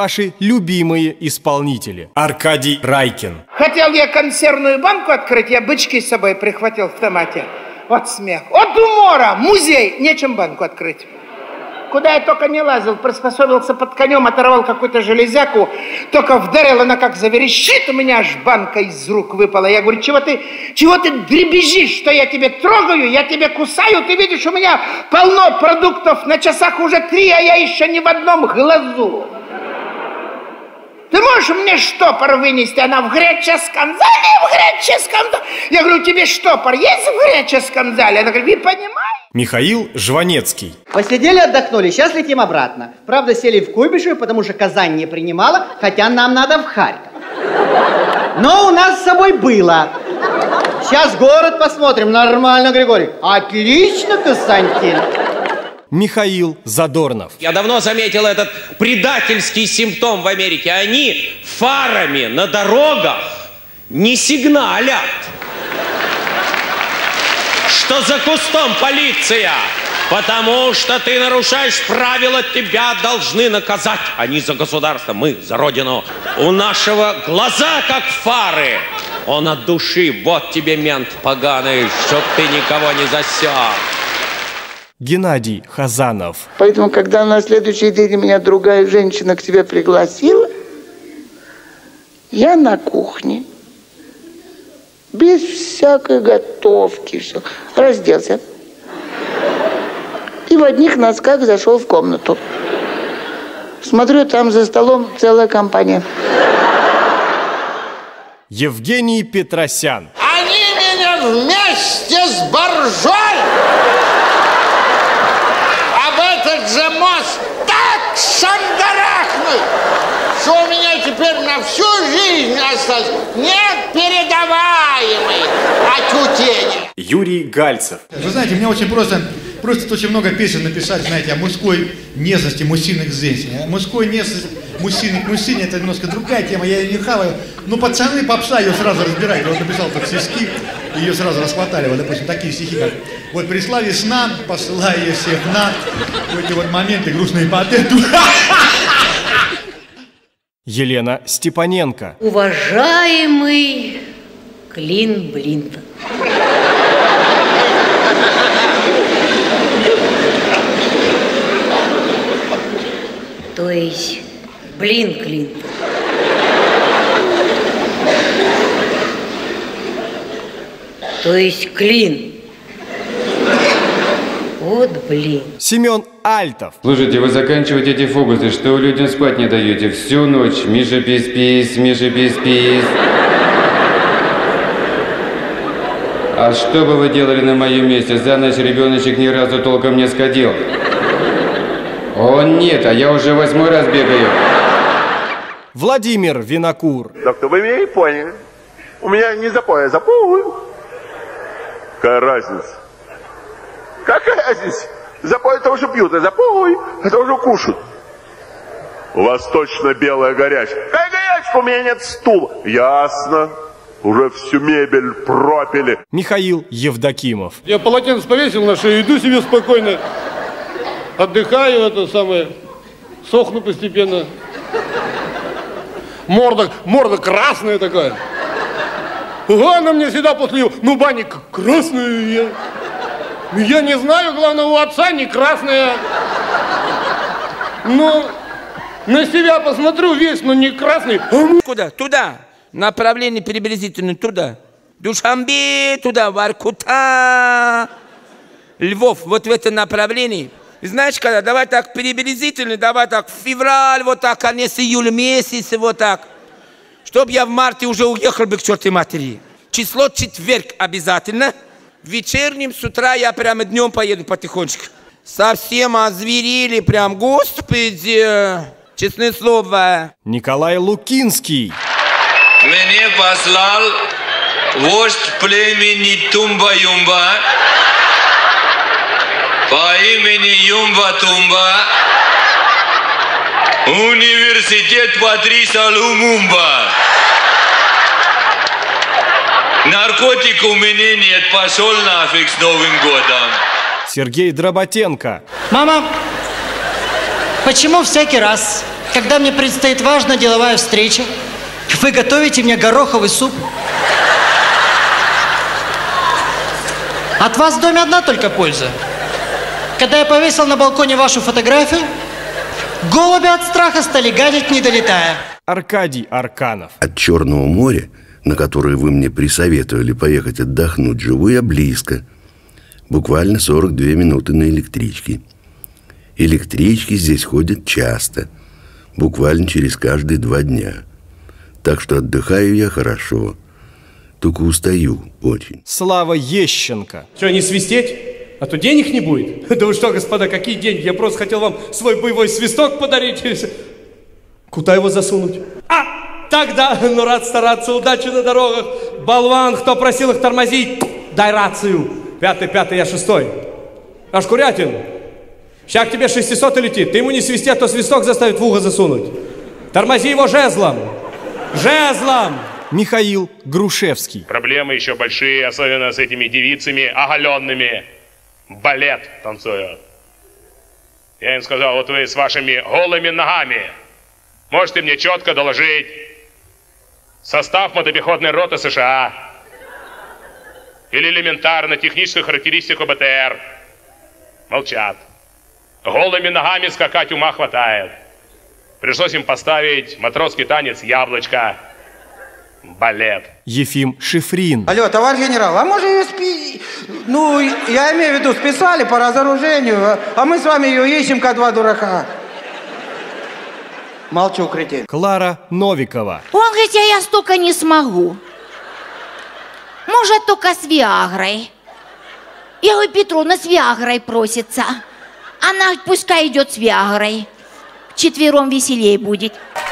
ваши любимые исполнители. Аркадий Райкин. Хотел я консервную банку открыть, я бычки с собой прихватил в томате. Вот смех. От умора! Музей! Нечем банку открыть. Куда я только не лазил, приспособился под конем, оторвал какую-то железяку, только вдарил, она как заверещит, у меня аж банка из рук выпала. Я говорю, чего ты дребезжишь, что я тебе трогаю, я тебе кусаю, ты видишь, у меня полно продуктов, на часах уже 3, а я еще ни в одном глазу. Ты можешь мне штопор вынести? Она в греческом зале, в греческом зале. Я говорю, тебе штопор есть в греческом зале? Она говорит, вы понимаете? Михаил Жванецкий. Посидели, отдохнули, сейчас летим обратно. Правда, сели в Куйбышев, потому что Казань не принимала, хотя нам надо в Харьков. Но у нас с собой было. Сейчас город посмотрим. Нормально, Григорий. Отлично, Константин. Михаил Задорнов. Я давно заметил этот предательский симптом в Америке. Они фарами на дорогах не сигналят, что за кустом полиция. Потому что ты нарушаешь правила, тебя должны наказать. Они за государство, мы за родину. У нашего глаза как фары. Он от души. Вот тебе мент поганый, чтоб ты никого не засек. Геннадий Хазанов. Поэтому, когда на следующий день меня другая женщина к себе пригласила, я на кухне, без всякой готовки, все, разделся. И в одних носках зашел в комнату. Смотрю, там за столом целая компания. Евгений Петросян. Они меня вместе с боржой об этот же мост так шандарахнут, что у меня теперь на всю жизнь осталось непередаваемый отютение. Юрий Гальцев. Вы знаете, мне очень просто очень много песен написать, знаете, о мужской нежности мужчины к женщине. Мужской нежность мужчины к мужчине — это немножко другая тема, я ее не хаваю. Ну, пацаны, попса ее сразу разбирают. Вот написал тут стишки, ее сразу расхватали. Вот, допустим, такие стихи, как: вот пришла весна, посылая ее всех на в эти вот моменты грустные по ответу. Елена Степаненко. Уважаемый Клин Блинтон. То есть Клинтон. То есть Клин. Вот блин. Семен Альтов. Слушайте, вы заканчиваете эти фокусы, что вы людям спать не даете всю ночь. Миша, пись-пись, Миша, пись-пись. А что бы вы делали на моем месте? За ночь ребеночек ни разу толком не сходил. О нет, а я уже 8-й раз бегаю. Владимир Винокур. Доктор, вы меня не поняли. У меня не запой, а запой. Какая разница? Какая разница? Запой — это уже пьют, а запой — это уже кушают. У вас точно белая горячка. Какая горячка? У меня нет стула. Ясно. Уже всю мебель пропили. Михаил Евдокимов. Я полотенце повесил на шею, иду себе спокойно. Отдыхаю, это самое, сохну постепенно. Морда красная такая. Она мне всегда после, бани красная. Я не знаю, главное, у отца не красная. Но на себя посмотрю весь, но не красный. Куда? Туда. Направление приблизительно туда. Душанбе, туда, Воркута. Львов, вот в это направлении. Знаешь, когда, давай так приблизительно, давай так февраль, вот так, конец июля месяц, вот так. Чтоб я в марте уже уехал бы к чертовой матери. Число четверг обязательно. Вечерним с утра я прямо днем поеду потихонечку. Совсем озверели, прям, господи, честное слово. Николай Лукинский. Мне послал вождь племени Тумба-Юмба по имени Юмба-Тумба, университет Патриса Лумумба. Наркотик у меня нет, пошел нафиг с Новым годом. Сергей Дроботенко. Мама, почему всякий раз, когда мне предстоит важная деловая встреча, вы готовите мне гороховый суп. От вас в доме одна только польза. Когда я повесил на балконе вашу фотографию, голуби от страха стали гадить, не долетая. Аркадий Арканов. От Черного моря, на которое вы мне присоветовали поехать отдохнуть, живу я близко. Буквально 42 минуты на электричке. Электрички здесь ходят часто, буквально через каждые 2 дня. Так что отдыхаю я хорошо, только устаю очень. Слава Ещенко. Что, не свистеть? А то денег не будет. Да вы что, господа, какие деньги? Я просто хотел вам свой боевой свисток подарить. Куда его засунуть? А, тогда, ну рад стараться, удачи на дорогах. Болван, кто просил их тормозить, дай рацию. 5-й, я 6-й. Аж Курятин, сейчас к тебе 600 летит. Ты ему не свисти, а то свисток заставит в ухо засунуть. Тормози его жезлом. Жезлом! Михаил Грушевский. Проблемы еще большие, особенно с этими девицами оголенными. Балет танцуют. Я им сказал, вот вы с вашими голыми ногами можете мне четко доложить состав мотопехотной роты США или элементарно техническую характеристику БТР. Молчат. Голыми ногами скакать ума хватает. Пришлось им поставить матросский танец «Яблочко». Балет. Ефим Шифрин. Алло, товарищ генерал, а может ее Ну, я имею в виду, списали по разоружению, а мы с вами ее ищем, как 2 дурака. Молчу, кретин. Клара Новикова. Он говорит, я столько не смогу. Может, только с Виагрой. Я говорю, Петровна с Виагрой просится. Она пускай идет с Виагрой. 4 веселей будет.